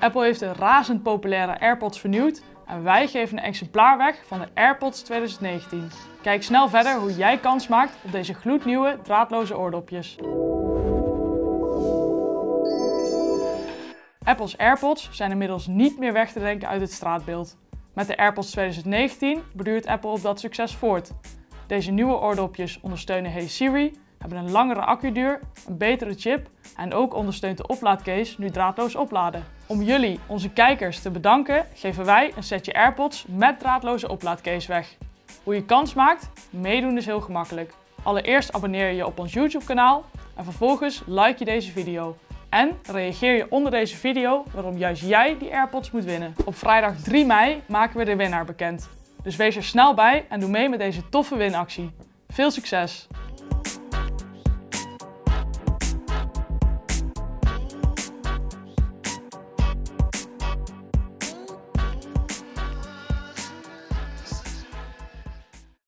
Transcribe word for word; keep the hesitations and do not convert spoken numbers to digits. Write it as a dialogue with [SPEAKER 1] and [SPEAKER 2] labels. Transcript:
[SPEAKER 1] Apple heeft de razend populaire AirPods vernieuwd en wij geven een exemplaar weg van de AirPods twintig negentien. Kijk snel verder hoe jij kans maakt op deze gloednieuwe draadloze oordopjes. Apple's AirPods zijn inmiddels niet meer weg te denken uit het straatbeeld. Met de AirPods twintig negentien borduurt Apple op dat succes voort. Deze nieuwe oordopjes ondersteunen Hey Siri, hebben een langere accuduur, een betere chip en ook ondersteunt de oplaadcase nu draadloos opladen. Om jullie, onze kijkers, te bedanken geven wij een setje AirPods met draadloze oplaadcase weg. Hoe je kans maakt? Meedoen is heel gemakkelijk. Allereerst abonneer je je op ons YouTube kanaal en vervolgens like je deze video. En reageer je onder deze video waarom juist jij die AirPods moet winnen. Op vrijdag drie mei maken we de winnaar bekend. Dus wees er snel bij en doe mee met deze toffe winactie. Veel succes!